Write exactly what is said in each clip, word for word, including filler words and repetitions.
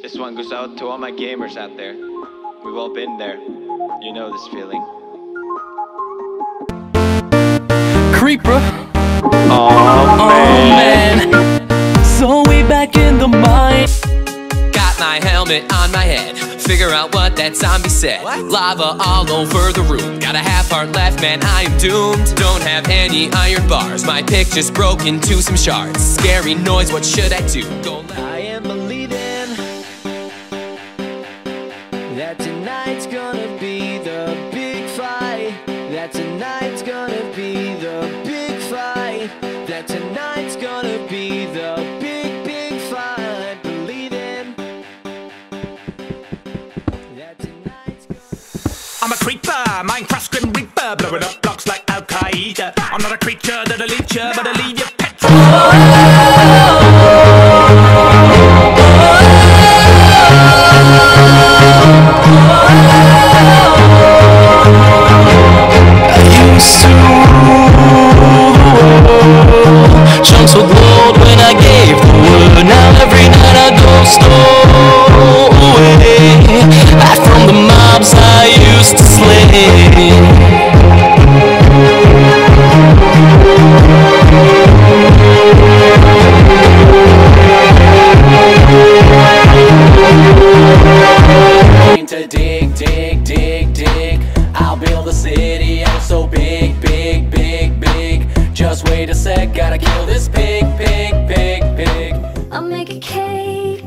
This one goes out to all my gamers out there. We've all been there. You know this feeling. Creeper. Oh, man. man. So we back in the mine. Got my helmet on my head. Figure out what that zombie said. What? Lava all over the room. Got a half heart left, man, I am doomed. Don't have any iron bars. My pick just broke into some shards. Scary noise, what should I do? Go I am believing that tonight's gonna be the big fight. That tonight's gonna be the big fight. That tonight's gonna be the big, big fight. Believing that tonight's gonna... I'm a creeper, Minecraft Grim Reaper, blowing up blocks like Al-Qaeda. I'm not a creature that'll leave you, but I'll leave you chunks of gold when I gave the word. Now every night I go stowaway, hide from the mobs I used to slay. To dig, dig, dig, dig, I'll build a city, I'm so big, big, big, big. Just wait a sec, gotta kill this pig, pig, pig, pig. I'll make a cake.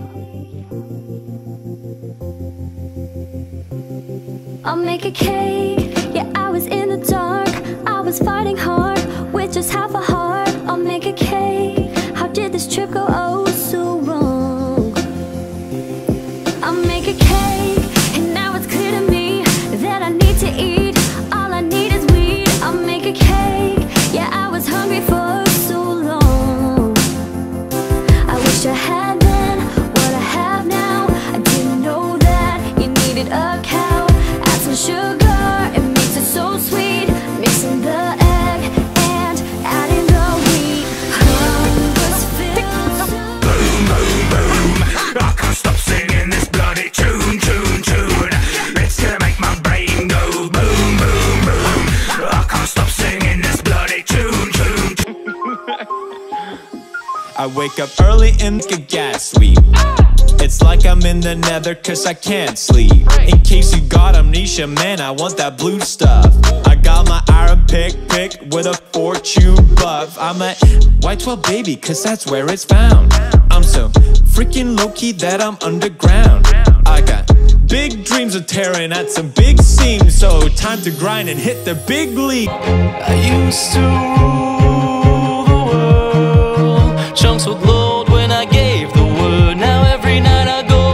I'll make a cake. Yeah, I was in the dark, I was fighting hard with just half a heart. I'll make a cake. How did this trip go oh so wrong? I'll make a cake, and now it's clear to me that I need to eat. All I need is weed. I'll make a cake. Yeah, I was hungry for so long. I wish I had been what I have now. I didn't know that you needed a cow. Add some sugar, it makes it so sweet. Mixing the egg and adding the wheat. Hunger fills. boom, boom, boom. I can't stop singing this bloody tune, tune, tune. It's gonna make my brain go boom, boom, boom. I can't stop singing this bloody tune, tune, tune. I wake up early and get gas sweep. It's like I'm in the nether cause I can't sleep. In case you got amnesia, man, I want that blue stuff. I got my iron pick, pick with a fortune buff. I'm a Y twelve baby cause that's where it's found. I'm so freaking low-key that I'm underground. I got big dreams of tearing at some big seams. So time to grind and hit the big leap. I used to rule the world, chunks of gold when I gave the word. Now every night I go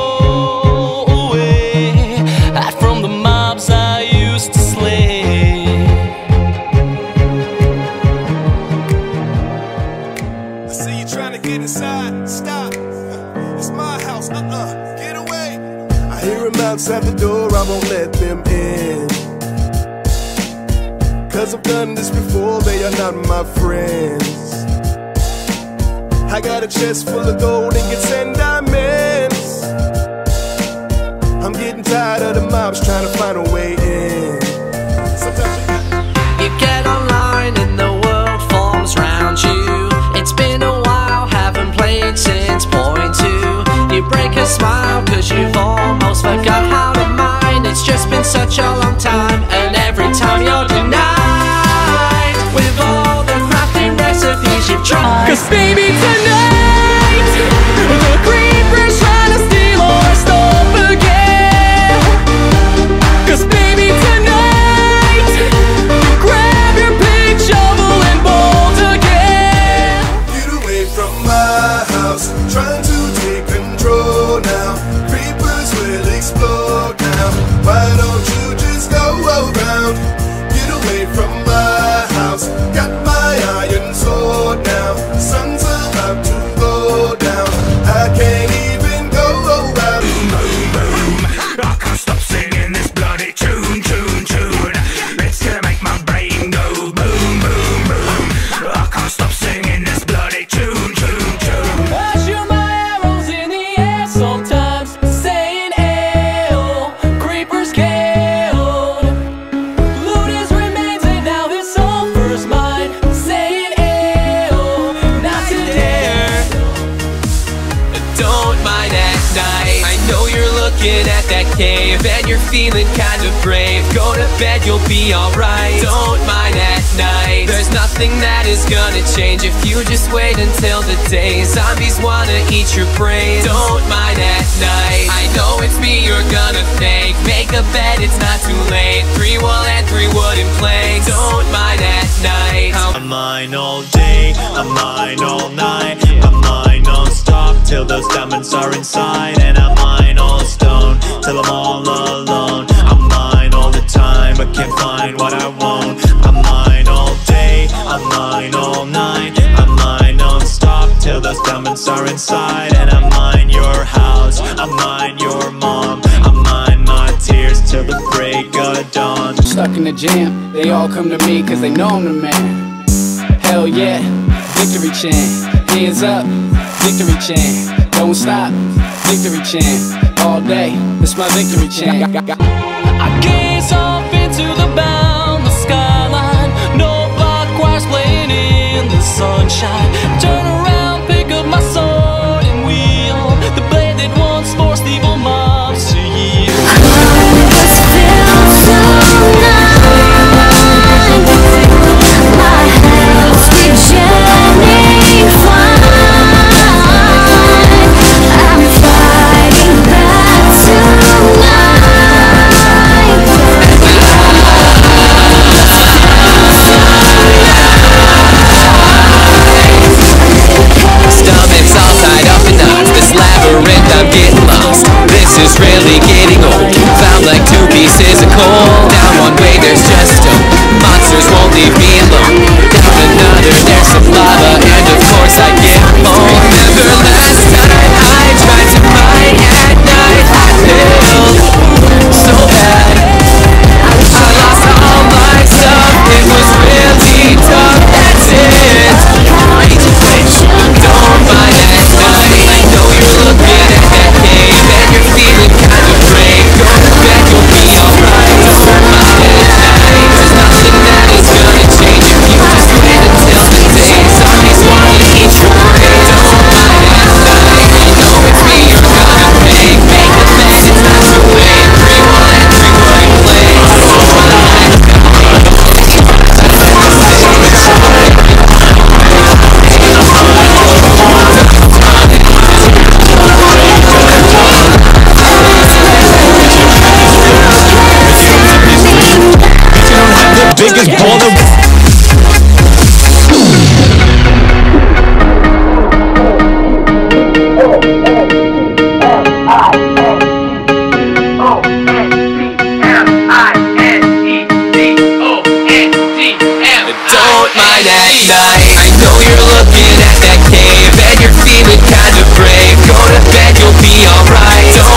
stowaway, hide from the mobs I used to slay. I see you trying to get inside, stop. It's my house, uh-uh, get away. I hear them outside the door, I won't let them in. Cause I've done this before, they are not my friends. I got a chest full of gold, ingots and diamonds. I'm getting tired of the mobs trying to find a way in. Sometimes You get online and the world falls round you. It's been a while, haven't played since point two. You break a smile cause you've almost forgot how to mine. It's just been such a long time, and every time you're denied with all the crafting recipes you've tried. Cause baby tonight, the creeper's trying to steal our stuff again. Cause baby tonight, grab your big shovel and bolt again. get away from my house, trying to take control now. Creepers will explode now. Why don't you just go around? Get away from my house, got my iron sword now. Sun's about to go down, I can't even go around. Boom, boom, boom. I can't stop singing this bloody tune, tune, tune. It's gonna make my brain go boom, boom, boom. I can't stop singing this bloody tune, tune, tune. I shoot my arrows in the air sometimes. looking at that cave and you're feeling kind of brave, go to bed, you'll be alright. Don't mind at night, there's nothing that is gonna change if you just wait until the day. Zombies wanna eat your brains. Don't mind at night, I know it's me you're gonna thank. Make a bed, it's not too late. Three wool and three wooden planks. Don't mind at night. I'm mine all day, I'm mine all night, I'm mine non-stop till those diamonds are inside. And I'm mine all stone till I'm all alone. I'm mine all the time but can't find what I want. I'm mine all day, I'm mine all night, I'm mine non-stop till those diamonds are inside. And I'm mine your house, I'm mine your mom, I'm mine my tears till the break of dawn. Stuck in the jam, they all come to me cause they know I'm the man. Hell yeah, victory chant, hands up, victory chant, don't stop, victory chant, all day, that's my victory chant. I gaze off into the boundless skyline, no block wires playing in the sunshine. Turn around, pick up my sword and wield the blade that once forced evil mobs to yield. I'm getting lost, this is really getting old. Found like two pieces of coal. Down one way there's just stone, monsters won't leave me alone. Down another there's some lava, and of course I get home. Remember last time I tried to mine at night, I failed so bad. I lost all my stuff, it was really tough, that's it. Don't mind at night, I know you're looking at that cave and you're feeling kind of brave. Go to bed, you'll be alright. Don't mind at night, there's nothing that is gonna change if you just wait until the day. Zombies wanna eat your brain. Don't mind at night, I know it's me you're gonna make. Make a bed, it's not too late. Three wool and three wooden planks. Don't mind at night. Biggest baller. Don't mind at night, I know you're looking at that cave and you're feeling kind of brave. Go to bed, you'll be alright.